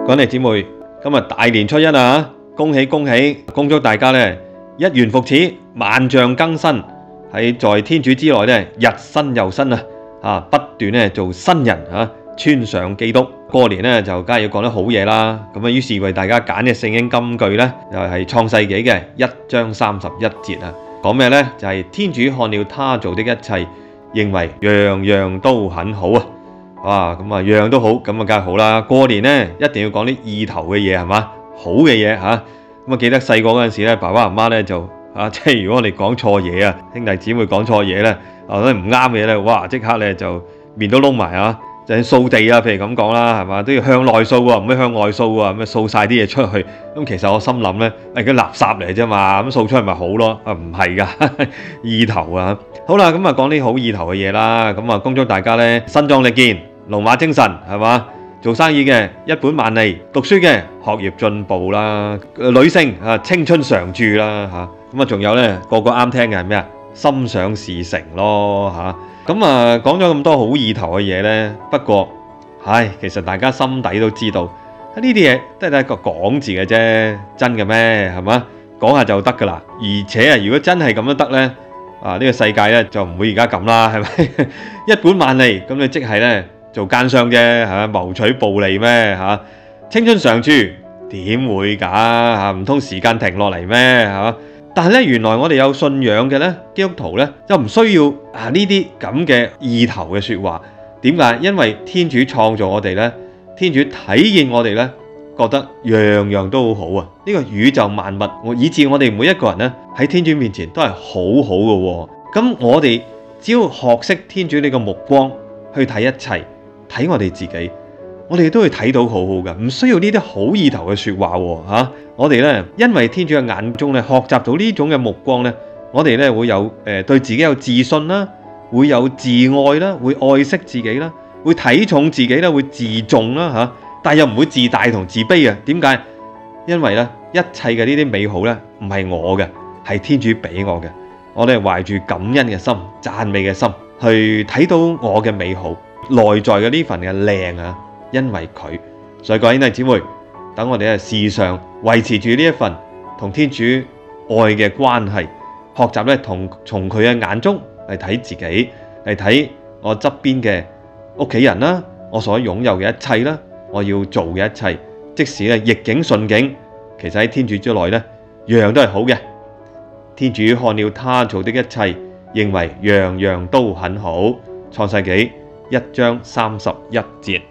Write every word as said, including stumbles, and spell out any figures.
各位姊妹，今日大年初一啊，恭喜恭喜，恭祝大家咧一元復始，萬象更新，喺在天主之內咧日新又新啊！啊，不斷咧做新人啊，穿上基督。過年咧就梗係要講得好嘢啦。咁啊，於是為大家揀嘅聖經金句咧，又係創世紀嘅一章三十一節啊。講咩咧？就係、是、天主看了他做的一切，認為樣樣都很好啊！哇，咁啊樣樣都好，咁啊梗係好啦。過年咧一定要講啲意頭嘅嘢係嘛，好嘅嘢嚇。咁啊記得細個嗰陣時咧，爸爸媽媽咧就啊，即係如果我哋講錯嘢啊，兄弟姊妹講錯嘢咧，啊嗰啲唔啱嘅嘢咧，哇即刻咧就面都燶埋啊！就係掃地啊，譬如咁講啦，係嘛，都要向內掃喎，唔可以向外掃喎，咁啊掃晒啲嘢出去。咁其實我心諗咧，係啲垃圾嚟啫嘛，咁掃出去咪好咯？啊唔係㗎，意頭啊！好啦，咁啊講啲好意頭嘅嘢啦，咁啊恭祝大家咧身壯力健。龍馬精神係嘛？做生意嘅一本萬利，讀書嘅學業進步啦，女性啊青春常駐啦嚇，咁啊仲有咧個個啱聽嘅係咩啊？心想事成咯嚇，咁啊講咗咁多好意頭嘅嘢咧，不過唉，其實大家心底都知道呢啲嘢都係一個講字嘅啫，真嘅咩係嘛？講下就得㗎啦，而且啊如果真係咁都得咧，啊呢個世界咧就唔會而家咁啦，係咪？一本萬利咁你即係咧。做奸商啫嚇，謀取暴利咩嚇？青春常駐點會㗎嚇？唔通時間停落嚟咩嚇？但係咧，原來我哋有信仰嘅咧，基督徒咧，就唔需要啊呢啲咁嘅意頭嘅説話。點解？因為天主創造我哋咧，天主體現我哋咧，覺得樣樣都好好啊！呢個宇宙萬物，我以至我哋每一個人咧喺天主面前都係好好嘅喎。咁我哋只要學識天主呢個目光去睇一切。睇我哋自己，我哋都會睇到好好嘅，唔需要呢啲好意頭嘅説話喎嚇、啊。我哋咧，因為天主嘅眼中咧，學習到呢種嘅目光咧，我哋咧會有誒、呃、對自己有自信啦，會有自愛啦，會愛惜自己啦，會睇重自己啦，會自重啦嚇、啊。但係又唔會自大同自卑啊？點解？因為咧，一切嘅呢啲美好咧，唔係我嘅，係天主俾我嘅。我哋係懷住感恩嘅心、讚美嘅心去睇到我嘅美好。內在嘅呢份嘅靚啊，因為佢，所以各位兄弟姊妹，等我哋喺事上維持住呢一份同天主愛嘅關係，學習咧同從佢嘅眼中嚟睇自己，嚟睇我側邊嘅屋企人啦，我所擁有嘅一切啦，我要做嘅一切，即使咧逆境順境，其實喺天主之內咧，樣樣都係好嘅。天主看了他做的一切，認為樣樣都很好。創世紀一章三十一節。